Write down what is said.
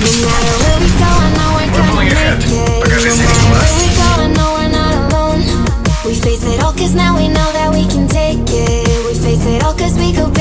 matter where we go, I know we're gonna make it. No matter where we go, I know we're not alone. We face it all cause now we know that we can take it. We face it all cause we go